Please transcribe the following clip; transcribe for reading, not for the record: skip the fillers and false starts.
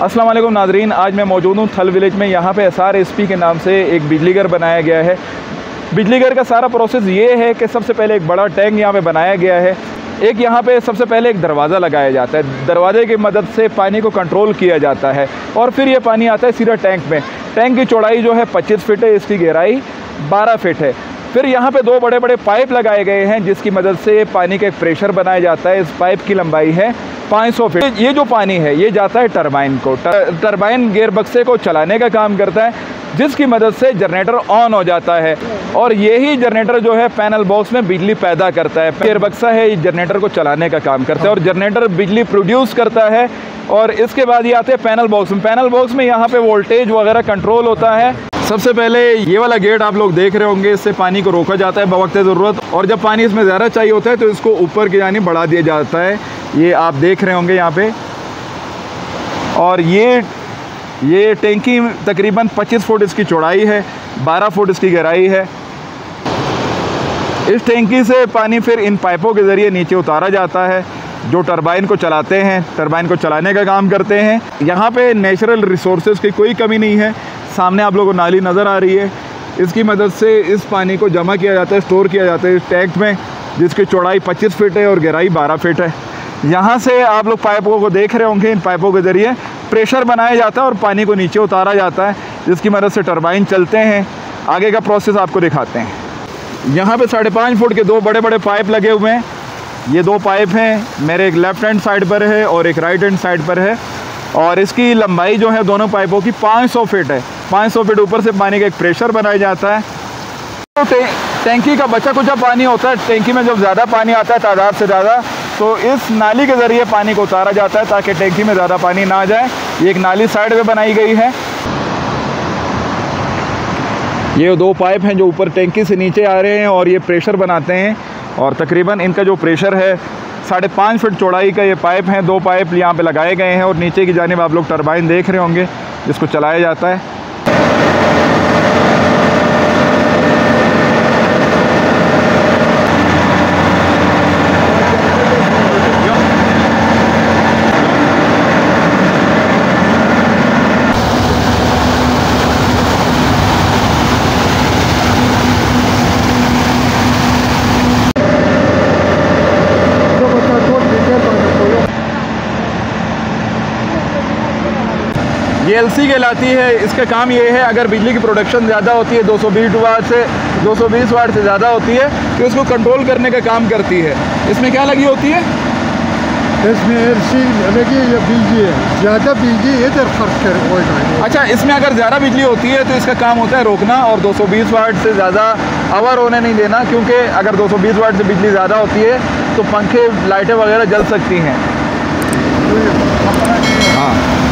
अस्सलाम वालेकुम नाज़रीन, आज मैं मौजूद हूँ थल विलेज में। यहाँ पे SRSP के नाम से एक बिजली घर बनाया गया है। बिजली घर का सारा प्रोसेस ये है कि सबसे पहले एक बड़ा टैंक यहाँ पे बनाया गया है। एक यहाँ पे सबसे पहले एक दरवाज़ा लगाया जाता है। दरवाजे की मदद से पानी को कंट्रोल किया जाता है और फिर ये पानी आता है सीधा टैंक में। टैंक की चौड़ाई जो है 25 फीट है, इसकी गहराई 12 फीट है। फिर यहाँ पे दो बड़े बड़े पाइप लगाए गए हैं जिसकी मदद से पानी का एक प्रेशर बनाया जाता है। इस पाइप की लंबाई है 500 फीट। ये जो पानी है ये जाता है टरबाइन को। टरबाइन गियर बक्से को चलाने का काम करता है, जिसकी मदद से जनरेटर ऑन हो जाता है और यही जनरेटर जो है पैनल बॉक्स में बिजली पैदा करता है। गियर बक्सा है ये जनरेटर को चलाने का काम करता है और जनरेटर बिजली प्रोड्यूस करता है। और इसके बाद ये आते हैं पैनल बॉक्स में। पैनल बॉक्स में यहाँ पे वोल्टेज वगैरह कंट्रोल होता है। सबसे पहले ये वाला गेट आप लोग देख रहे होंगे, इससे पानी को रोका जाता है बवक्त ज़रूरत, और जब पानी इसमें ज़्यादा चाहिए होता है तो इसको ऊपर की जानिब बढ़ा दिया जाता है। ये आप देख रहे होंगे यहाँ पे। और ये टैंकी तकरीबन 25 फुट इसकी चौड़ाई है, 12 फुट इसकी गहराई है। इस टैंकी से पानी फिर इन पाइपों के ज़रिए नीचे उतारा जाता है जो टरबाइन को चलाते हैं, टरबाइन को चलाने का काम करते हैं। यहाँ पे नेचुरल रिसोर्सेज की कोई कमी नहीं है। सामने आप लोगों को नाली नज़र आ रही है, इसकी मदद से इस पानी को जमा किया जाता है, स्टोर किया जाता है इस टैंक में, जिसकी चौड़ाई 25 फीट है और गहराई 12 फीट है। यहाँ से आप लोग पाइपों को देख रहे होंगे, इन पाइपों के ज़रिए प्रेशर बनाया जाता है और पानी को नीचे उतारा जाता है, जिसकी मदद से टरबाइन चलते हैं। आगे का प्रोसेस आपको दिखाते हैं। यहाँ पे 5.5 फुट के दो बड़े बड़े पाइप लगे हुए हैं। ये दो पाइप हैं, मेरे एक लेफ़्ट हैंड साइड पर है और एक राइट हैंड साइड पर है। और इसकी लंबाई जो है दोनों पाइपों की 500 फीट है। 500 फीट ऊपर से पानी का एक प्रेशर बनाया जाता है। तो टैंकी का बचा कुचा पानी होता है। टैंकी में जब ज़्यादा पानी आता है, तादाद से ज़्यादा, तो इस नाली के ज़रिए पानी को उतारा जाता है ताकि टैंकी में ज़्यादा पानी ना जाए। ये एक नाली साइड में बनाई गई है। ये दो पाइप हैं जो ऊपर टैंकी से नीचे आ रहे हैं और ये प्रेशर बनाते हैं। और तकरीबन इनका जो प्रेशर है 5.5 फीट चौड़ाई का ये पाइप हैं। दो पाइप यहाँ पे लगाए गए हैं और नीचे की जानिब आप लोग टरबाइन देख रहे होंगे जिसको चलाया जाता है। ये LC कहलाती है। इसका काम ये है, अगर बिजली की प्रोडक्शन ज़्यादा होती है, 220 वाट से ज़्यादा होती है, तो इसको कंट्रोल करने का काम करती है। इसमें क्या लगी होती है? इसमें LC लगी है, बिजली है, ज़्यादा बिजली इधर खर्च कर। अच्छा, इसमें अगर ज़्यादा बिजली होती है तो इसका काम होता है रोकना और 220 वाट से ज़्यादा आवर होने नहीं देना, क्योंकि अगर 220 वाट से बिजली ज़्यादा होती है तो पंखे, लाइटें वगैरह जल सकती हैं। हाँ,